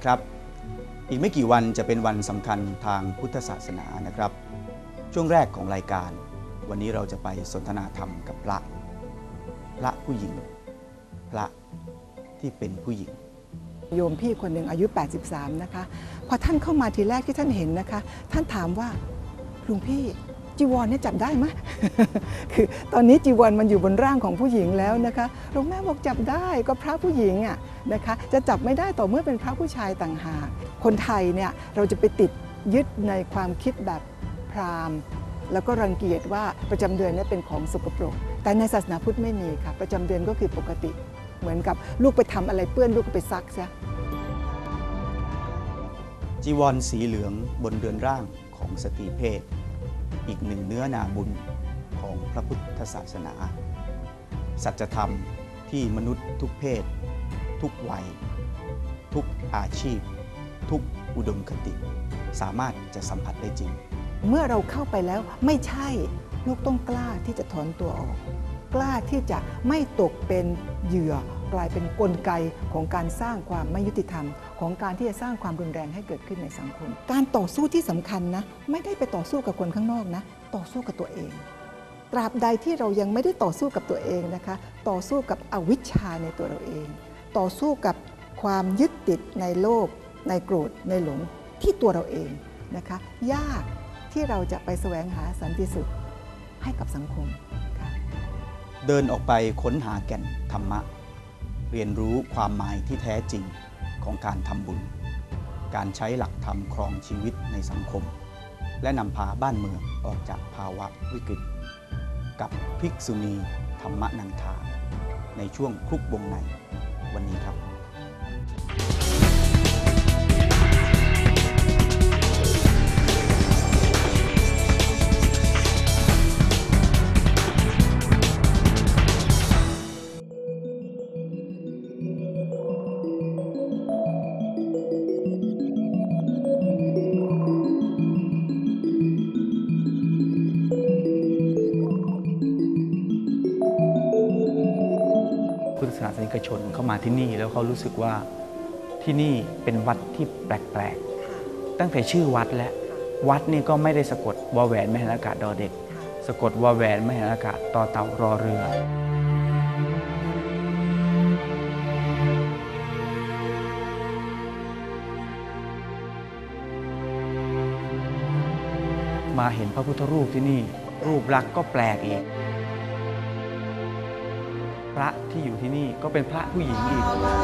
ครับอีกไม่กี่วันจะเป็นวันสำคัญทางพุทธศาสนานะครับช่วงแรกของรายการวันนี้เราจะไปสนทนาธรรมกับพระผู้หญิงพระที่เป็นผู้หญิงโยมพี่คนหนึ่งอายุ83นะคะพอท่านเข้ามาทีแรกที่ท่านเห็นนะคะท่านถามว่าหลวงพี่จีวรเนี่ยจับได้ไหม คือตอนนี้จีวรมันอยู่บนร่างของผู้หญิงแล้วนะคะหลวงแม่บอกจับได้ก็พระผู้หญิงอ่ะนะคะจะจับไม่ได้ต่อเมื่อเป็นพระผู้ชายต่างหากคนไทยเนี่ยเราจะไปติดยึดในความคิดแบบพราหมณ์แล้วก็รังเกียจว่าประจำเดือนเนี่ยเป็นของสกปรกแต่ในศาสนาพุทธไม่มีค่ะประจำเดือนก็คือปกติเหมือนกับลูกไปทำอะไรเปื้อนลูกก็ไปซักซะจีวรสีเหลืองบนเรือนร่างของสตรีเพศอีกหนึ่งเนื้อนาบุญของพระพุทธศาสนาสัจธรรมที่มนุษย์ทุกเพศทุกวัยทุกอาชีพทุกอุดมคติสามารถจะสัมผัสได้จริงเมื่อเราเข้าไปแล้วไม่ใช่ลูกต้องกล้าที่จะถอนตัวออกกล้าที่จะไม่ตกเป็นเหยื่อกลายเป็นกลไกของการสร้างความไม่ยุติธรรมของการที่จะสร้างความรุนแรงให้เกิดขึ้นในสังคมการต่อสู้ที่สำคัญนะไม่ได้ไปต่อสู้กับคนข้างนอกนะต่อสู้กับตัวเองตราบใดที่เรายังไม่ได้ต่อสู้กับตัวเองนะคะต่อสู้กับอวิชชาในตัวเราเองต่อสู้กับความยึดติดในโลภในโกรธในหลงที่ตัวเราเองนะคะยากที่เราจะไปแสวงหาสันติสุขให้กับสังคมเดินออกไปค้นหาแก่นธรรมะเรียนรู้ความหมายที่แท้จริงของการทำบุญการใช้หลักธรรมครองชีวิตในสังคมและนำพาบ้านเมืองออกจากภาวะวิกฤตกับภิกษุณีธรรมนันทาในช่วงคลุกวงในวันนี้ครับพุทธศาสนิกชนเข้ามาที่นี่แล้วเขารู้สึกว่าที่นี่เป็นวัดที่แปลกๆตั้งแต่ชื่อวัดและวัดนี่ก็ไม่ได้สะกดวอแหวนไม่หันอากาศดอเด็กสะกดวอแหวนไม่หันอากาศต่อเต่ารอเรือมาเห็นพระพุทธรูปที่นี่รูปลักษณ์ก็แปลกอีกพระที่อยู่ที่นี่ก็เป็นพระผู้หญิงอีก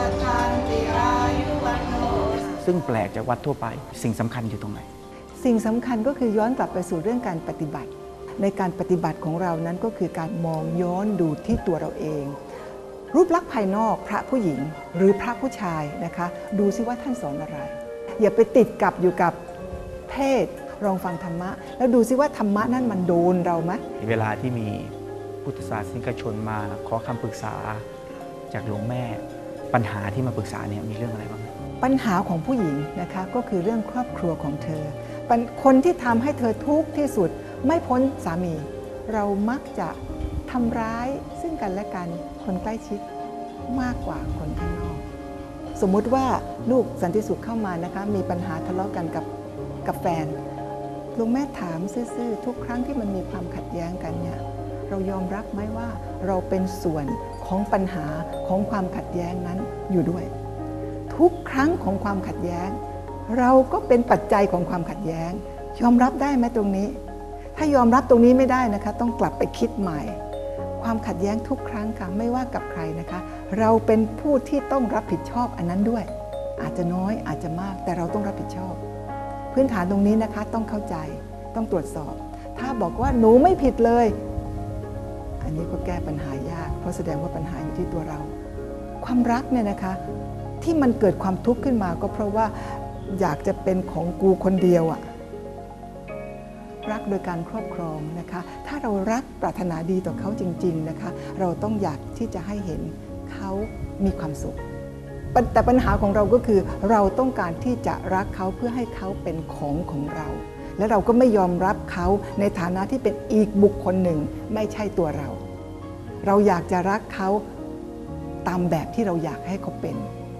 ซึ่งแปลกจากวัดทั่วไปสิ่งสำคัญอยู่ตรงไหนสิ่งสำคัญก็คือย้อนกลับไปสู่เรื่องการปฏิบัติในการปฏิบัติของเรานั้นก็คือการมองย้อนดูที่ตัวเราเองรูปลักษณ์ภายนอกพระผู้หญิงหรือพระผู้ชายนะคะดูซิว่าท่านสอนอะไรอย่าไปติดกับอยู่กับเพศลองฟังธรรมะแล้วดูซิว่าธรรมะนั้นมันโดนเราไหมเวลาที่มีพุทธศาสนิกชนมาขอคำปรึกษาจากหลวงแม่ปัญหาที่มาปรึกษาเนี่ยมีเรื่องอะไรบ้างปัญหาของผู้หญิงนะคะก็คือเรื่องครอบครัวของเธอคนที่ทำให้เธอทุกข์ที่สุดไม่พ้นสามีเรามักจะทำร้ายซึ่งกันและกันคนใกล้ชิดมากกว่าคนข้างนอกสมมุติว่าลูกสันติสุขเข้ามานะคะมีปัญหาทะเลาะกันกับแฟนหลวงแม่ถามซื่อๆทุกครั้งที่มันมีความขัดแย้งกันเนี่ยเรายอมรับไหมว่าเราเป็นส่วนของปัญหาของความขัดแย้งนั้นอยู่ด้วยทุกครั้งของความขัดแย้งเราก็เป็นปัจจัยของความขัดแย้งยอมรับได้ไหมตรงนี้ถ้ายอมรับตรงนี้ไม่ได้นะคะต้องกลับไปคิดใหม่ความขัดแย้งทุกครั้งค่ะไม่ว่ากับใครนะคะเราเป็นผู้ที่ต้องรับผิดชอบอันนั้นด้วยอาจจะน้อยอาจจะมากแต่เราต้องรับผิดชอบพื้นฐานตรงนี้นะคะต้องเข้าใจต้องตรวจสอบถ้าบอกว่าหนูไม่ผิดเลยอันนี้ก็แก้ปัญหายากเพราะแสดงว่าปัญหาอยู่ที่ตัวเราความรักเนี่ยนะคะที่มันเกิดความทุกข์ขึ้นมาก็เพราะว่าอยากจะเป็นของกูคนเดียวอะรักโดยการครอบครองนะคะถ้าเรารักปรารถนาดีต่อเขาจริงๆนะคะเราต้องอยากที่จะให้เห็นเขามีความสุขแต่ปัญหาของเราก็คือเราต้องการที่จะรักเขาเพื่อให้เขาเป็นของเราและเราก็ไม่ยอมรับเขาในฐานะที่เป็นอีกบุคคลหนึ่งไม่ใช่ตัวเราเราอยากจะรักเขาตามแบบที่เราอยากให้เขาเป็น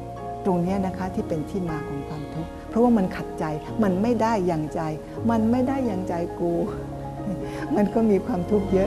ตรงนี้นะคะที่เป็นที่มาของความทุกข์เพราะว่ามันขัดใจมันไม่ได้อย่างใจมันไม่ได้อย่างใจกู มันก็มีความทุกข์เยอะ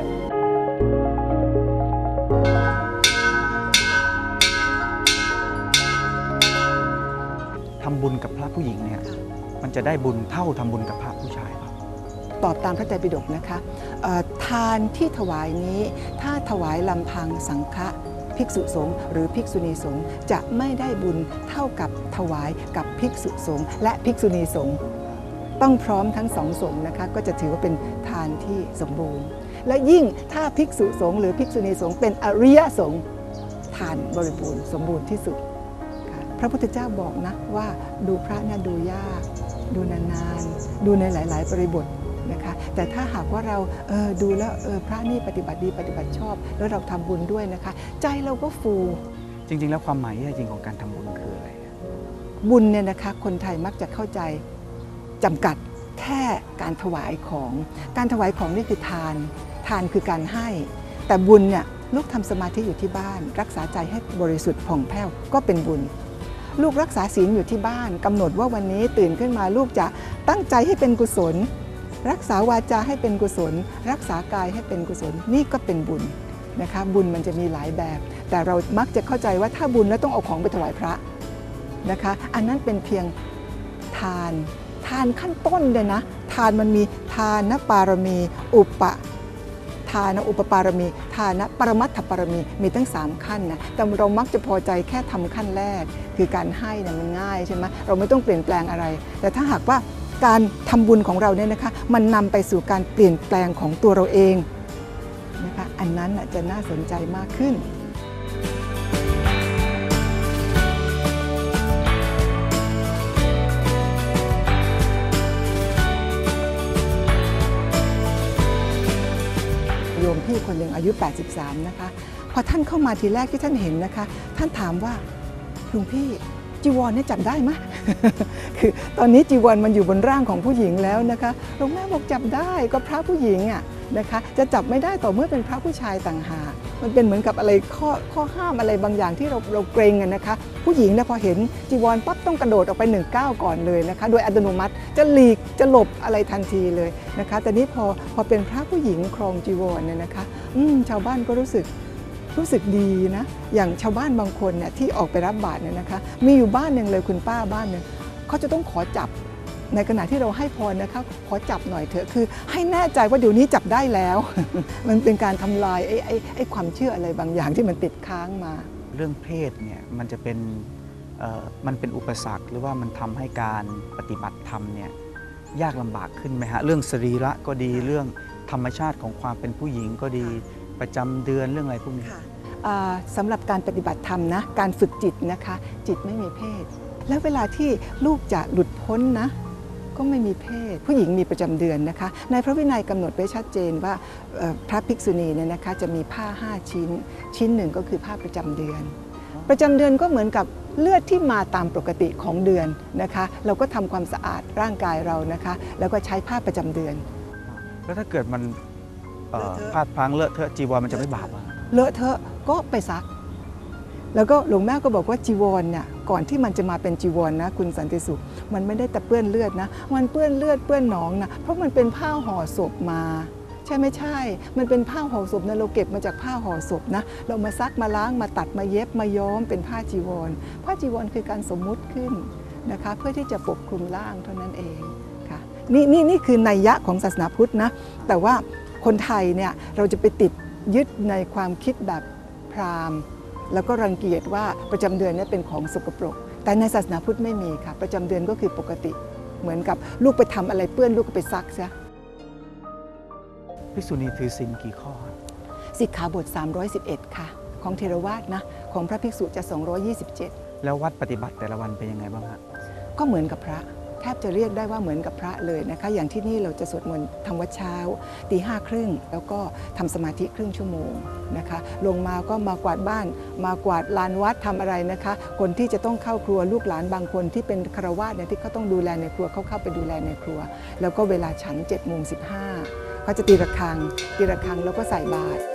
ทำบุญกับพระผู้หญิงเนี่ยมันจะได้บุญเท่าทำบุญกับพระผู้ชายครับตอบตามพระไตรปิฎกนะคะทานที่ถวายนี้ถ้าถวายลำพังสังฆะภิกษุสงฆ์หรือภิกษุณีสงฆ์จะไม่ได้บุญเท่ากับถวายกับภิกษุสงฆ์และภิกษุณีสงฆ์ต้องพร้อมทั้งสองสงฆ์นะคะก็จะถือว่าเป็นทานที่สมบูรณ์และยิ่งถ้าภิกษุสงฆ์หรือภิกษุณีสงฆ์เป็นอริยสงฆ์ทานบริบูรณ์สมบูรณ์ที่สุดพระพุทธเจ้าบอกนะว่าดูพระเนี่ยดูยากดูนานๆดูในหลายๆบริบทนะคะแต่ถ้าหากว่าเราดูแล้วพระนี่ปฏิบัติดีปฏิบัติชอบแล้วเราทำบุญด้วยนะคะใจเราก็ฟูจริงๆแล้วความหมายที่แท้จริงของการทำบุญคืออะไรบุญเนี่ยนะคะคนไทยมักจะเข้าใจจำกัดแค่การถวายของการถวายของนี่คือทานคือการให้แต่บุญเนี่ยลูกทำสมาธิอยู่ที่บ้านรักษาใจให้บริสุทธิ์ผ่องแผ้วก็เป็นบุญลูกรักษาศีลอยู่ที่บ้านกำหนดว่าวันนี้ตื่นขึ้นมาลูกจะตั้งใจให้เป็นกุศลรักษาวาจาให้เป็นกุศลรักษากายให้เป็นกุศลนี่ก็เป็นบุญนะคะบุญมันจะมีหลายแบบแต่เรามักจะเข้าใจว่าถ้าบุญแล้วต้องเอาของไปถวายพระนะคะอันนั้นเป็นเพียงทานขั้นต้นเลยนะทานมันมีทานปารมีอุปทานอุปปารมีทานปรมัตถปารมีมีตั้ง3ขั้นนะแต่เรามักจะพอใจแค่ทำขั้นแรกคือการให้นะมันง่ายใช่ไหมเราไม่ต้องเปลี่ยนแปลงอะไรแต่ถ้าหากว่าการทำบุญของเราเนี่ยนะคะมันนำไปสู่การเปลี่ยนแปลงของตัวเราเองนะคะอันนั้นจะน่าสนใจมากขึ้นโยมพี่คนหนึ่งอายุ83นะคะพอท่านเข้ามาทีแรกที่ท่านเห็นนะคะท่านถามว่าหลวงพี่จีวรเนี่ยจับได้ไหม คือตอนนี้จีวรมันอยู่บนร่างของผู้หญิงแล้วนะคะหลวงแม่บอกจับได้ก็พระผู้หญิงอ่ะนะคะจะจับไม่ได้ต่อเมื่อเป็นพระผู้ชายต่างหากมันเป็นเหมือนกับอะไรข้อห้ามอะไรบางอย่างที่เราเกรงกันนะคะผู้หญิงเนี่ยพอเห็นจีวรปั๊บต้องกระโดดออกไป1 ก้าวก่อนเลยนะคะโดยอัตโนมัติจะหลีกจะหลบอะไรทันทีเลยนะคะแต่นี้พอเป็นพระผู้หญิงครองจีวรเนี่ยนะคะชาวบ้านก็รู้สึกดีนะอย่างชาวบ้านบางคนเนี่ยที่ออกไปรับบาตรเนี่ยนะคะมีอยู่บ้านหนึ่งเลยคุณป้าบ้านหนึ่งเขาจะต้องขอจับในขณะที่เราให้พรนะคะขอจับหน่อยเถอะคือให้แน่ใจว่าเดี๋ยวนี้จับได้แล้ว มันเป็นการทำลายไอ้ความเชื่ออะไรบางอย่างที่มันติดค้างมาเรื่องเพศเนี่ยมันจะเป็นมันเป็นอุปสรรคหรือว่ามันทำให้การปฏิบัติธรรมเนี่ยยากลำบากขึ้นไหมฮะเรื่องสรีระก็ดีเรื่องธรรมชาติของความเป็นผู้หญิงก็ดีประจำเดือนเรื่องอะไรพวกนี้สำหรับการปฏิบัติธรรมนะการฝึกจิตนะคะจิตไม่มีเพศแล้วเวลาที่ลูกจะหลุดพ้นนะก็ไม่มีเพศผู้หญิงมีประจำเดือนนะคะในพระวินัยกำหนดไว้ชัดเจนว่าพระภิกษุณีเนี่ยนะคะจะมีผ้า5 ชิ้นหนึ่งก็คือผ้าประจำเดือนประจำเดือนก็เหมือนกับเลือดที่มาตามปกติของเดือนนะคะเราก็ทำความสะอาดร่างกายเรานะคะแล้วก็ใช้ผ้าประจำเดือนแล้วถ้าเกิดมันพลาดพลั้งเลอะเทอะจีวรมันจะไม่บาปอ่ะเลอะเทอะก็ไปซักแล้วก็หลวงแม่ก็บอกว่าจีวรเนี่ยก่อนที่มันจะมาเป็นจีวรนะคุณสันติสุขมันไม่ได้แต่เปื้อนเลือดนะมันเปื้อนเลือดเปื้อนหนองนะเพราะมันเป็นผ้าห่อศพมาใช่ไม่ใช่มันเป็นผ้าห่อศพนะเราเก็บมาจากผ้าห่อศพนะเรามาซักมาล้างมาตัดมาเย็บมาย้อมเป็นผ้าจีวรคือการสมมุติขึ้นนะคะเพื่อที่จะปกคลุมร่างเท่านั้นเองค่ะนี่คือนัยยะของศาสนาพุทธนะแต่ว่าคนไทยเนี่ยเราจะไปติดยึดในความคิดแบบพราหมณ์แล้วก็รังเกียจว่าประจำเดือนนี้เป็นของสกปรกแต่ในศาสนาพุทธไม่มีค่ะประจำเดือนก็คือปกติเหมือนกับลูกไปทำอะไรเปื้อนลูกก็ไปซักซะภิกษุณีถือศีลกี่ข้อสิกขาบท311ค่ะของเทรวาสนะของพระภิกษุจะ227 แล้ววัดปฏิบัติแต่ละวันเป็นยังไงบ้างฮะก็เหมือนกับพระแทบจะเรียกได้ว่าเหมือนกับพระเลยนะคะอย่างที่นี่เราจะสวดมนต์ทำวัดเช้า5:30แล้วก็ทำสมาธิครึ่งชั่วโมงนะคะลงมาก็มากวาดบ้านมากวาดลานวัดทำอะไรนะคะคนที่จะต้องเข้าครัวลูกหลานบางคนที่เป็นฆราวาสเนี่ยที่เขาต้องดูแลในครัวเขาเข้าไปดูแลในครัวแล้วก็เวลาฉัน7:15เขาจะตีระฆังแล้วก็ใส่บาตร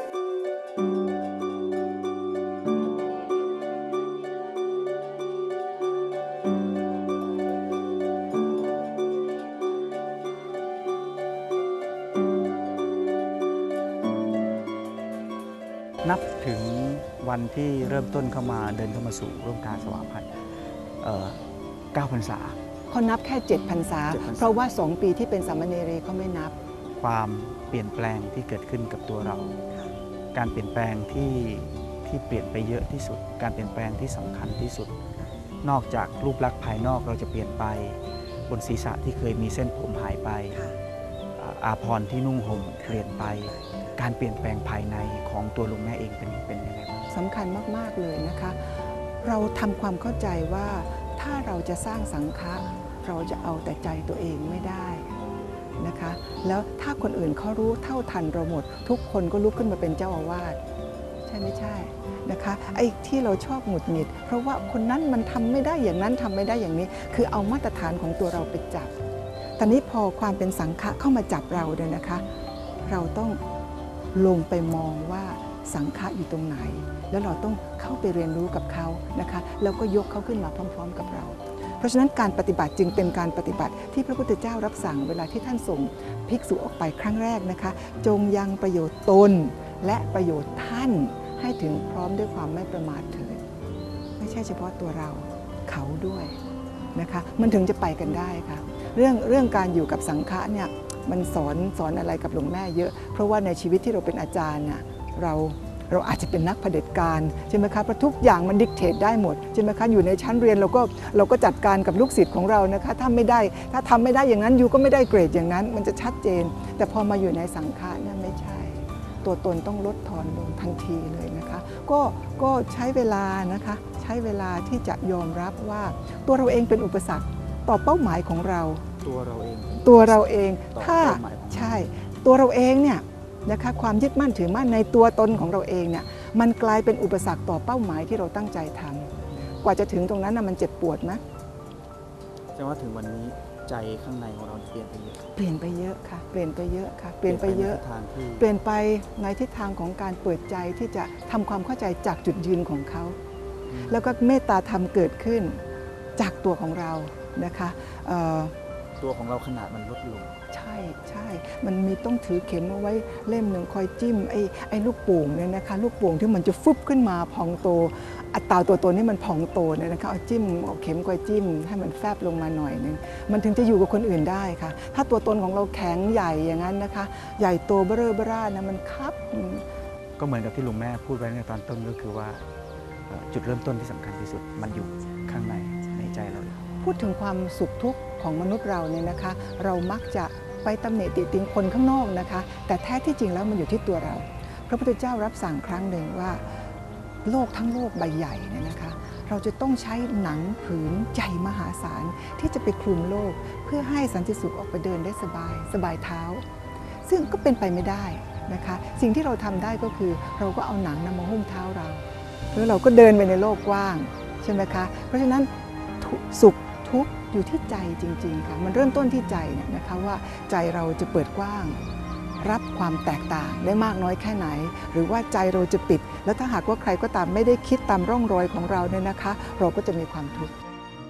นับถึงวันที่เริ่มต้นเข้ามาเดินเข้ามาสู่ร่วมการสวาพัฒน์9 พรรษาเขานับแค่7 พรรษาเพราะว่า2 ปีที่เป็นสามเณรีเขาไม่นับความเปลี่ยนแปลงที่เกิดขึ้นกับตัวเราการเปลี่ยนแปลงที่เปลี่ยนไปเยอะที่สุดการเปลี่ยนแปลงที่สำคัญที่สุดนอกจากรูปลักษณ์ภายนอกเราจะเปลี่ยนไปบนศีรษะที่เคยมีเส้นผมหายไปอาภรณ์ที่นุ่งห่มเปลี่ยนไปการเปลี่ยนแปลงภายในของตัวลุงแม่เองเป็นยังไงบ้างสำคัญมากๆเลยนะคะเราทำความเข้าใจว่าถ้าเราจะสร้างสังฆะเราจะเอาแต่ใจตัวเองไม่ได้นะคะแล้วถ้าคนอื่นเขารู้เท่าทันเราหมดทุกคนก็ลุกขึ้นมาเป็นเจ้าอาวาสใช่ไม่ใช่นะคะไอ้ที่เราชอบหงุดหงิดเพราะว่าคนนั้นมันทำไม่ได้อย่างนั้นทำไม่ได้อย่างนี้คือเอามาตรฐานของตัวเราไปจับตอนนี้พอความเป็นสังฆะเข้ามาจับเราเนี่ยนะคะเราต้องลงไปมองว่าสังฆะอยู่ตรงไหนแล้วเราต้องเข้าไปเรียนรู้กับเขานะคะแล้วก็ยกเขาขึ้นมาพร้อมๆกับเราเพราะฉะนั้นการปฏิบัติจึงเป็นการปฏิบัติที่พระพุทธเจ้ารับสั่งเวลาที่ท่านส่งภิกษุออกไปครั้งแรกนะคะจงยังประโยชน์ตนและประโยชน์ท่านให้ถึงพร้อมด้วยความไม่ประมาทเถิดไม่ใช่เฉพาะตัวเราเขาด้วยนะคะมันถึงจะไปกันได้ค่ะเรื่องการอยู่กับสังฆะเนี่ยมันสอนอะไรกับหลวงแม่เยอะเพราะว่าในชีวิตที่เราเป็นอาจารย์น่ะเราอาจจะเป็นนักเผด็จการใช่ไหมคะเพราะทุกอย่างมันดิกเทตได้หมดใช่ไหมคะอยู่ในชั้นเรียนเราก็จัดการกับลูกศิษย์ของเรานะคะถ้าทำไม่ได้อย่างนั้นยูก็ไม่ได้เกรดอย่างนั้นมันจะชัดเจนแต่พอมาอยู่ในสังฆะเนี่ยไม่ใช่ตัวตนต้องลดทอนลงทันทีเลยนะคะก็ใช้เวลานะคะใช้เวลาที่จะยอมรับว่าตัวเราเองเป็นอุปสรรคต่อเป้าหมายของเราตัวเราเองถ้าใช่ตัวเราเองเนี่ยนะคะความยึดมั่นถือมั่นในตัวตนของเราเองเนี่ยมันกลายเป็นอุปสรรคต่อเป้าหมายที่เราตั้งใจทำกว่าจะถึงตรงนั้นมันเจ็บปวดไหมแสดงว่าถึงวันนี้ใจข้างในของเราเปลี่ยนไปเยอะค่ะเปลี่ยนไปเยอะค่ะเปลี่ยนไปเยอะเปลี่ยนไปในทิศทางของการเปิดใจที่จะทำความเข้าใจจากจุดยืนของเขาแล้วก็เมตตาธรรมเกิดขึ้นจากตัวของเรานะคะตัวของเราขนาดมันลดลงใช่มันมีต้องถือเข็มเอาไว้เล่มหนึ่งคอยจิ้มไอ้ลูกโป่งเนี่ยนะคะลูกโป่งที่มันจะฟุบขึ้นมาพองโตอัตราตัวตนนี่มันพองโตเนี่ยนะคะเอาเข็มคอยจิ้มให้มันแฟบลงมาหน่อยนึงมันถึงจะอยู่กับคนอื่นได้ค่ะถ้าตัวตนของเราแข็งใหญ่อย่างนั้นนะคะใหญ่โตเบ้อเร่านะมันคับก็เหมือนกับที่ลุงแม่พูดไว้ในตอนต้นก็คือว่าจุดเริ่มต้นที่สำคัญที่สุดมันอยู่ข้างในใจเราพูดถึงความสุขทุกข์ของมนุษย์เราเนี่ยนะคะเรามักจะไปตำหนิติติงคนข้างนอกนะคะแต่แท้ที่จริงแล้วมันอยู่ที่ตัวเราพระพุทธเจ้ารับสั่งครั้งหนึ่งว่าโลกทั้งโลกใบใหญ่เนี่ยนะคะเราจะต้องใช้หนังผืนใหญ่มหาศาลที่จะไปคลุมโลกเพื่อให้สันติสุขออกไปเดินได้สบายเท้าซึ่งก็เป็นไปไม่ได้นะคะสิ่งที่เราทำได้ก็คือเราก็เอาหนังมาหุ้มเท้าเราแล้วเราก็เดินไปในโลกกว้างใช่ไหมคะเพราะฉะนั้นสุขทุกข์อยู่ที่ใจจริงๆค่ะมันเริ่มต้นที่ใจเนี่ยนะคะว่าใจเราจะเปิดกว้างรับความแตกต่างได้มากน้อยแค่ไหนหรือว่าใจเราจะปิดแล้วถ้าหากว่าใครก็ตามไม่ได้คิดตามร่องรอยของเราเนี่ยนะคะเราก็จะมีความทุกข์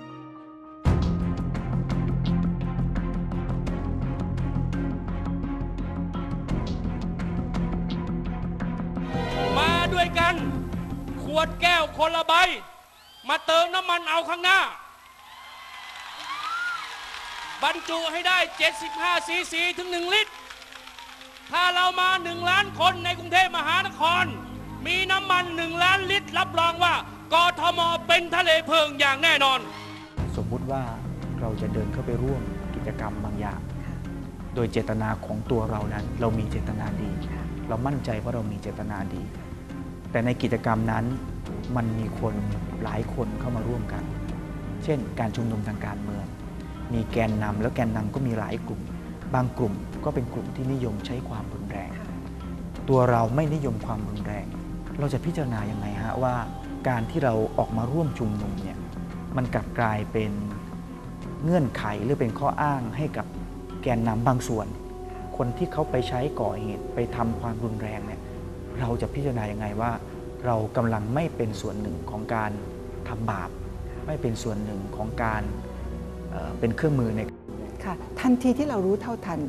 มาด้วยกันขวดแก้วคนละใบมาเติมน้ำมันเอาข้างหน้าบรรจุให้ได้75 ซีซีถึง1 ลิตรถ้าเรามา1 ล้านคนในกรุงเทพมหานครมีน้ำมัน1 ล้านลิตรรับรองว่ากทมเป็นทะเลเพลิงอย่างแน่นอนสมมุติว่าเราจะเดินเข้าไปร่วมกิจกรรมบางอย่างโดยเจตนาของตัวเรานั้นเรามีเจตนาดีเรามั่นใจว่าเรามีเจตนาดีแต่ในกิจกรรมนั้นมันมีคนหลายคนเข้ามาร่วมกันเช่นการชุมนุมทางการเมืองมีแกนนำแล้วแกนนำก็มีหลายกลุ่มบางกลุ่มก็เป็นกลุ่มที่นิยมใช้ความรุนแรงตัวเราไม่นิยมความรุนแรงเราจะพิจารณายังไงฮะว่าการที่เราออกมาร่วมชุมนุมเนี่ยมันกลับกลายเป็นเงื่อนไขหรือเป็นข้ออ้างให้กับแกนนำบางส่วนคนที่เขาไปใช้ก่อเหตุไปทำความรุนแรงเนี่ยเราจะพิจารณายังไงว่าเรากำลังไม่เป็นส่วนหนึ่งของการทำบาปไม่เป็นส่วนหนึ่งของการเป็นเครื่องมือในค่ะทันทีที่เรารู้เท่าทัน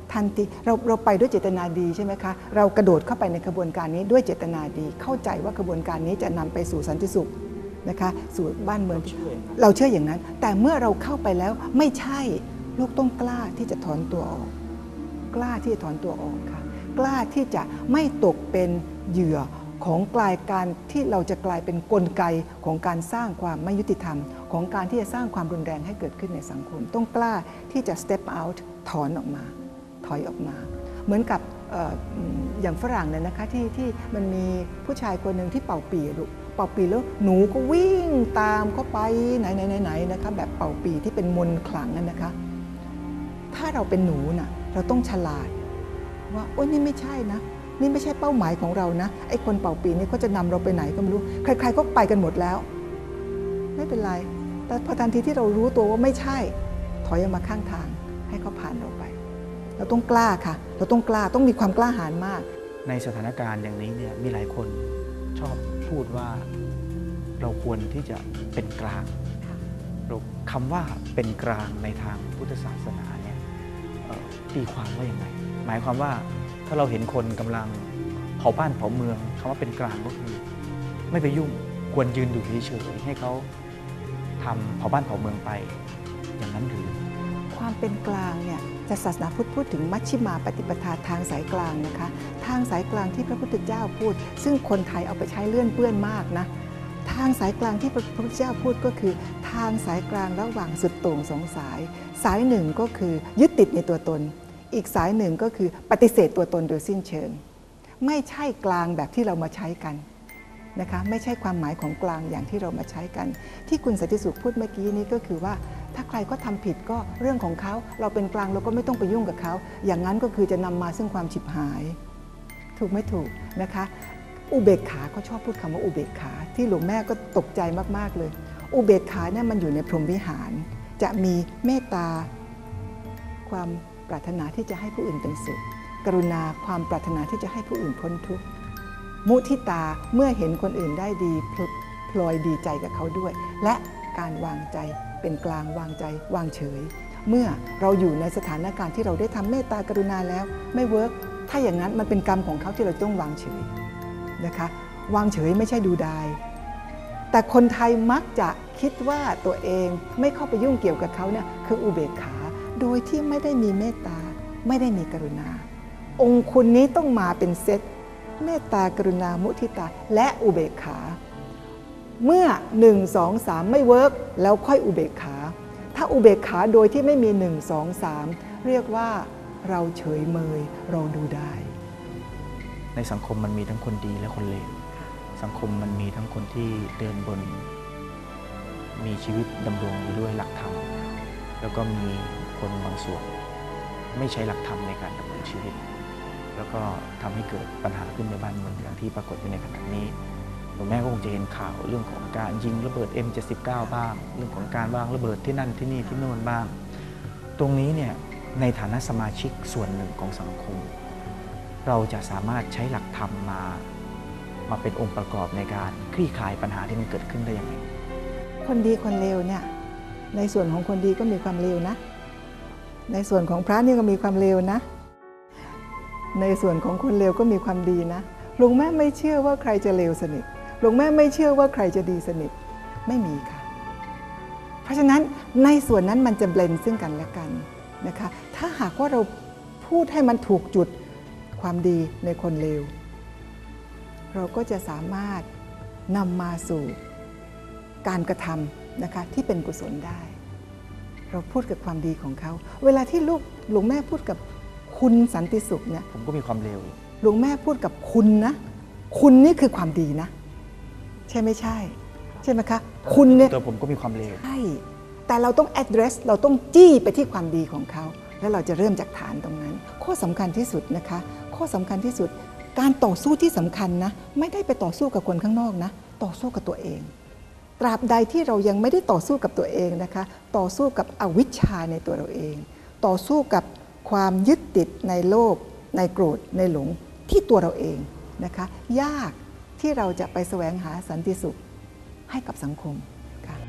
ทันทีเราไปด้วยเจตนาดีใช่ไหมคะเรากระโดดเข้าไปในกระบวนการนี้ด้วยเจตนาดีเข้าใจว่ากระบวนการนี้จะนำไปสู่สันติสุขนะคะสู่บ้านเมืองเราเชื่ออย่างนั้นแต่เมื่อเราเข้าไปแล้วไม่ใช่ลูกต้องกล้าที่จะถอนตัวออกกล้าที่จะถอนตัวออกค่ะกล้าที่จะไม่ตกเป็นเหยื่อของกลายการที่เราจะกลายเป็นกลไกของการสร้างความไม่ยุติธรรมของการที่จะสร้างความรุนแรงให้เกิดขึ้นในสังคมต้องกล้าที่จะ step out ถอนออกมาถอยออกมาเหมือนกับอย่างฝรั่งเนี่ยนะคะที่มันมีผู้ชายคนหนึ่งที่เป่าปีลูกเป่าปีแล้วหนูก็วิ่งตามเข้าไปไหนนะคะแบบเป่าปีที่เป็นมนต์ขลังนั่นนะคะถ้าเราเป็นหนูน่ะเราต้องฉลาดว่าโอ๊ยนี่ไม่ใช่นะนี่ไม่ใช่เป้าหมายของเรานะไอ้คนเป่าปีนี่เขาจะนำเราไปไหนก็ไม่รู้ใครๆก็ไปกันหมดแล้วไม่เป็นไรแต่พอทันทีที่เรารู้ตัวว่าไม่ใช่ถอยออกมาข้างทางให้เขาผ่านเราไปเราต้องกล้าค่ะเราต้องกล้าต้องมีความกล้าหาญมากในสถานการณ์อย่างนี้เนี่ยมีหลายคนชอบพูดว่าเราควรที่จะเป็นกลางคำว่าเป็นกลางในทางพุทธศาสนาเนี่ยตีความว่าอย่างไรหมายความว่าถ้าเราเห็นคนกำลังเผาบ้านเผาเมืองคำว่าเป็นกลางก็คือไม่ไปยุ่งควรยืนดูเฉยๆให้เขาทำเผาบ้านเผาเมืองไปอย่างนั้นหรือความเป็นกลางเนี่ยจะศาสนาพุทธพูดถึงมัชฌิมาปฏิปทาทางสายกลางนะคะทางสายกลางที่พระพุทธเจ้าพูดซึ่งคนไทยเอาไปใช้เลื่อนเปื้อนมากนะทางสายกลางที่พระพุทธเจ้าพูดก็คือทางสายกลางระหว่างสุดโต่งสองสายสายหนึ่งก็คือยึดติดในตัวตนอีกสายหนึ่งก็คือปฏิเสธตัวตนโดยสิ้นเชิงไม่ใช่กลางแบบที่เรามาใช้กันนะคะไม่ใช่ความหมายของกลางอย่างที่เรามาใช้กันที่คุณสันติสุขพูดเมื่อกี้นี้ก็คือว่าถ้าใครก็ทำผิดก็เรื่องของเขาเราเป็นกลางเราก็ไม่ต้องไปยุ่งกับเขาอย่างนั้นก็คือจะนำมาซึ่งความฉิบหายถูกไม่ถูกนะคะอุเบกขาเขาชอบพูดคำว่าอุเบกขาที่หลวงแม่ก็ตกใจมากๆเลยอุเบกขาเนี่ยมันอยู่ในพรหมวิหารจะมีเมตตาความปรารถนาที่จะให้ผู้อื่นเป็นสุขกรุณาความปรารถนาที่จะให้ผู้อื่นพ้นทุกข์มุทิตาเมื่อเห็นคนอื่นได้ดีพลอยดีใจกับเขาด้วยและการวางใจเป็นกลางวางใจวางเฉยเมื่อเราอยู่ในสถานการณ์ที่เราได้ทำเมตตากรุณาแล้วไม่เวิร์กถ้าอย่างนั้นมันเป็นกรรมของเขาที่เราต้องวางเฉยนะคะวางเฉยไม่ใช่ดูดายแต่คนไทยมักจะคิดว่าตัวเองไม่เข้าไปยุ่งเกี่ยวกับเขาเนี่ยคืออุเบกขาโดยที่ไม่ได้มีเมตตาไม่ได้มีกรุณาองค์คุณนี้ต้องมาเป็นเซตเมตตากรุณามุทิตาและอุเบกขาเมื่อ1 2 3ไม่เวิร์กแล้วค่อยอุเบกขาถ้าอุเบกขาโดยที่ไม่มี1 2 3เรียกว่าเราเฉยเมยเราดูได้ในสังคมมันมีทั้งคนดีและคนเลวสังคมมันมีทั้งคนที่เดินบนมีชีวิตดำรงอยู่ด้วยหลักธรรมแล้วก็มีคนบางส่วนไม่ใช้หลักธรรมในการดำเนินชีวิตแล้วก็ทำให้เกิดปัญหาขึ้นในบ้านเมืองอย่างที่ปรากฏอยู่ในขณะนี้หลวงแม่ก็คงจะเห็นข่าวเรื่องของการยิงระเบิด M79 บ้างเรื่องของการวางระเบิดที่นั่นที่นี่ที่โน่นบ้างตรงนี้เนี่ยในฐานะสมาชิกส่วนหนึ่งของสังคมเราจะสามารถใช้หลักธรรมมาเป็นองค์ประกอบในการคลี่คลายปัญหาที่มันเกิดขึ้นได้ยังไงคนดีคนเลวเนี่ยในส่วนของคนดีก็มีความเลวนะในส่วนของพระนี่ก็มีความเลวนะในส่วนของคนเลวก็มีความดีนะหลวงแม่ไม่เชื่อว่าใครจะเลวสนิทหลวงแม่ไม่เชื่อว่าใครจะดีสนิทไม่มีค่ะเพราะฉะนั้นในส่วนนั้นมันจะเบลนด์ซึ่งกันและกันนะคะถ้าหากว่าเราพูดให้มันถูกจุดความดีในคนเลวเราก็จะสามารถนำมาสู่การกระทำนะคะที่เป็นกุศลได้เราพูดกับความดีของเขาเวลาที่ลูกหลวงแม่พูดกับคุณสันติสุขเนี่ยผมก็มีความเลวหลวงแม่พูดกับคุณนะคุณนี่คือความดีนะใช่ไม่ใช่ใช่ไหมคะคุณเนี่ยตัวผมก็มีความเลวใช่แต่เราต้อง address เราต้องจี้ไปที่ความดีของเขาแล้วเราจะเริ่มจากฐานตรงนั้นข้อสำคัญที่สุดนะคะข้อสำคัญที่สุดการต่อสู้ที่สำคัญนะไม่ได้ไปต่อสู้กับคนข้างนอกนะต่อสู้กับตัวเองตราบใดที่เรายังไม่ได้ต่อสู้กับตัวเองนะคะต่อสู้กับอวิชชาในตัวเราเองต่อสู้กับความยึดติดในโลภในโกรธในหลงที่ตัวเราเองนะคะยากที่เราจะไปแสวงหาสันติสุขให้กับสังคมค่ะ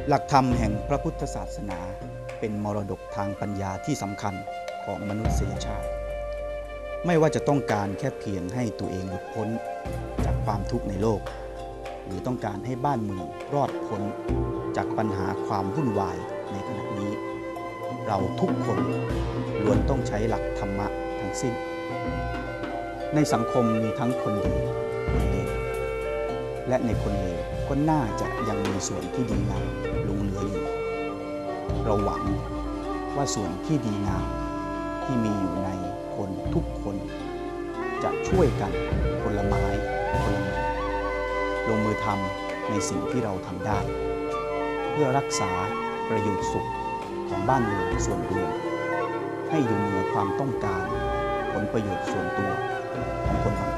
หลักธรรมแห่งพระพุทธศาสนาเป็นมรดกทางปัญญาที่สำคัญของมนุษยชาติไม่ว่าจะต้องการแค่เพียงให้ตัวเองหลุดพ้นจากความทุกข์ในโลกหรือต้องการให้บ้านเมืองรอดพ้นจากปัญหาความวุ่นวายในขณะนี้เราทุกคนล้วนต้องใช้หลักธรรมะทั้งสิ้นในสังคมมีทั้งคนดีคนเลวและในคนเลวก็น่าจะยังมีส่วนที่ดีงามหลงเหลืออยู่เราหวังว่าส่วนที่ดีงามที่มีอยู่ในคนทุกคนจะช่วยกันคนละไม้คนละมือลงมือทำในสิ่งที่เราทำได้เพื่อรักษาประโยชน์สุขของบ้านเมืองส่วนรวมให้อยู่เหนือความต้องการผลประโยชน์ส่วนตัวของคนบาง